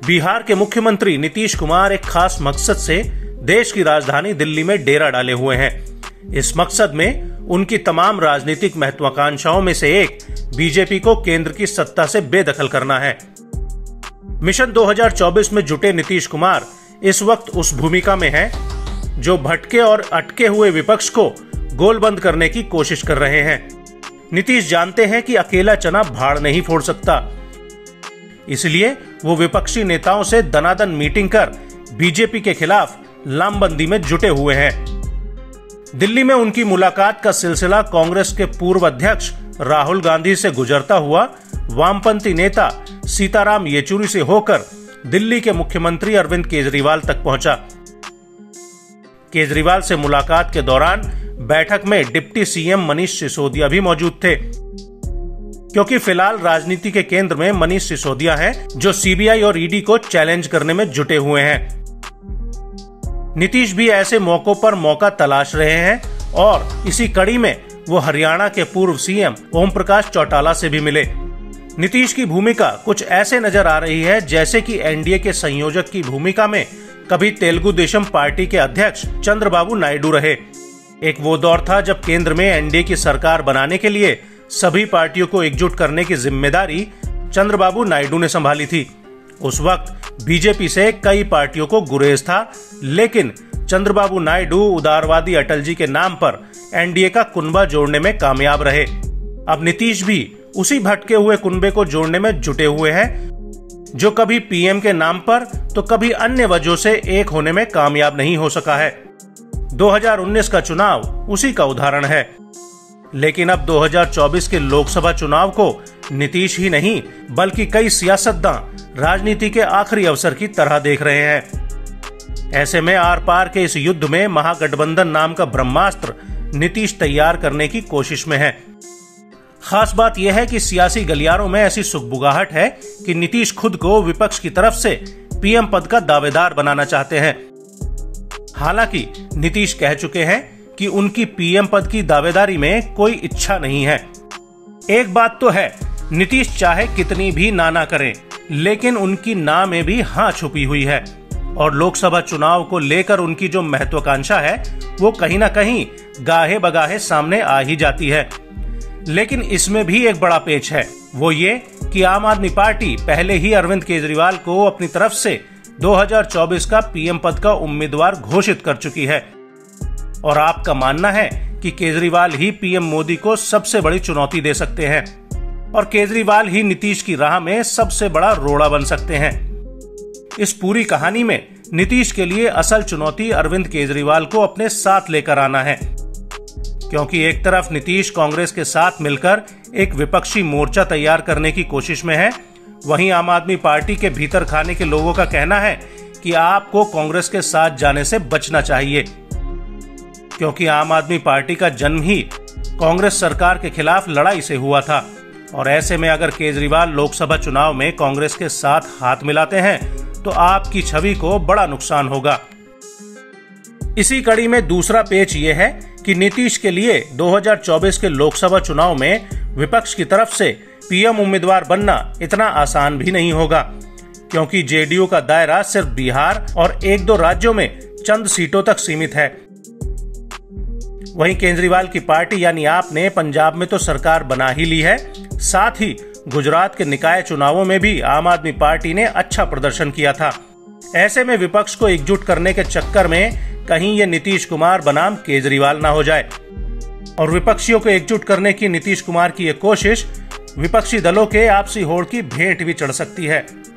बिहार के मुख्यमंत्री नीतीश कुमार एक खास मकसद से देश की राजधानी दिल्ली में डेरा डाले हुए हैं। इस मकसद में उनकी तमाम राजनीतिक महत्वाकांक्षाओं में से एक बीजेपी को केंद्र की सत्ता से बेदखल करना है। मिशन 2024 में जुटे नीतीश कुमार इस वक्त उस भूमिका में हैं जो भटके और अटके हुए विपक्ष को गोलबंद करने की कोशिश कर रहे हैं। नीतीश जानते हैं कि अकेला चना भाड़ नहीं फोड़ सकता, इसलिए वो विपक्षी नेताओं से दनादन मीटिंग कर बीजेपी के खिलाफ लामबंदी में जुटे हुए हैं। दिल्ली में उनकी मुलाकात का सिलसिला कांग्रेस के पूर्व अध्यक्ष राहुल गांधी से गुजरता हुआ वामपंथी नेता सीताराम येचुरी से होकर दिल्ली के मुख्यमंत्री अरविंद केजरीवाल तक पहुंचा। केजरीवाल से मुलाकात के दौरान बैठक में डिप्टी सीएम मनीष सिसोदिया भी मौजूद थे, क्योंकि फिलहाल राजनीति के केंद्र में मनीष सिसोदिया हैं, जो सीबीआई और ईडी को चैलेंज करने में जुटे हुए हैं। नीतीश भी ऐसे मौकों पर मौका तलाश रहे हैं और इसी कड़ी में वो हरियाणा के पूर्व सीएम ओम प्रकाश चौटाला से भी मिले। नीतीश की भूमिका कुछ ऐसे नजर आ रही है जैसे कि एनडीए के संयोजक की भूमिका में कभी तेलुगु देशम पार्टी के अध्यक्ष चंद्रबाबू नायडू रहे। एक वो दौर था जब केंद्र में एनडीए की सरकार बनाने के लिए सभी पार्टियों को एकजुट करने की जिम्मेदारी चंद्रबाबू नायडू ने संभाली थी। उस वक्त बीजेपी से कई पार्टियों को गुरेज था, लेकिन चंद्रबाबू नायडू उदारवादी अटल जी के नाम पर एनडीए का कुनबा जोड़ने में कामयाब रहे। अब नीतीश भी उसी भटके हुए कुनबे को जोड़ने में जुटे हुए हैं, जो कभी पीएम के नाम पर तो कभी अन्य वजहों से एक होने में कामयाब नहीं हो सका है। 2019 का चुनाव उसी का उदाहरण है। लेकिन अब 2024 के लोकसभा चुनाव को नीतीश ही नहीं बल्कि कई सियासतदां राजनीति के आखिरी अवसर की तरह देख रहे हैं। ऐसे में आर पार के इस युद्ध में महागठबंधन नाम का ब्रह्मास्त्र नीतीश तैयार करने की कोशिश में है। खास बात यह है कि सियासी गलियारों में ऐसी सुगबुगाहट है कि नीतीश खुद को विपक्ष की तरफ से पीएम पद का दावेदार बनाना चाहते हैं। हालांकि नीतीश कह चुके हैं कि उनकी पीएम पद की दावेदारी में कोई इच्छा नहीं है। एक बात तो है, नीतीश चाहे कितनी भी ना करें, लेकिन उनकी ना में भी हाँ छुपी हुई है और लोकसभा चुनाव को लेकर उनकी जो महत्वाकांक्षा है वो कहीं ना कहीं गाहे बगाहे सामने आ ही जाती है। लेकिन इसमें भी एक बड़ा पेच है, वो ये कि आम आदमी पार्टी पहले ही अरविंद केजरीवाल को अपनी तरफ से 2024 का पीएम पद का उम्मीदवार घोषित कर चुकी है और आपका मानना है कि केजरीवाल ही पीएम मोदी को सबसे बड़ी चुनौती दे सकते हैं और केजरीवाल ही नीतीश की राह में सबसे बड़ा रोड़ा बन सकते हैं। इस पूरी कहानी में नीतीश के लिए असल चुनौती अरविंद केजरीवाल को अपने साथ लेकर आना है, क्योंकि एक तरफ नीतीश कांग्रेस के साथ मिलकर एक विपक्षी मोर्चा तैयार करने की कोशिश में है, वहीं आम आदमी पार्टी के भीतर खाने के लोगों का कहना है कि आपको कांग्रेस के साथ जाने से बचना चाहिए, क्योंकि आम आदमी पार्टी का जन्म ही कांग्रेस सरकार के खिलाफ लड़ाई से हुआ था और ऐसे में अगर केजरीवाल लोकसभा चुनाव में कांग्रेस के साथ हाथ मिलाते हैं तो आपकी छवि को बड़ा नुकसान होगा। इसी कड़ी में दूसरा पेच ये है कि नीतीश के लिए 2024 के लोकसभा चुनाव में विपक्ष की तरफ से पीएम उम्मीदवार बनना इतना आसान भी नहीं होगा, क्योंकि जेडीयू का दायरा सिर्फ बिहार और एक दो राज्यों में चंद सीटों तक सीमित है। वहीं केजरीवाल की पार्टी यानी आप ने पंजाब में तो सरकार बना ही ली है, साथ ही गुजरात के निकाय चुनावों में भी आम आदमी पार्टी ने अच्छा प्रदर्शन किया था। ऐसे में विपक्ष को एकजुट करने के चक्कर में कहीं ये नीतीश कुमार बनाम केजरीवाल ना हो जाए और विपक्षियों को एकजुट करने की नीतीश कुमार की ये कोशिश विपक्षी दलों के आपसी होड़ की भेंट भी चढ़ सकती है।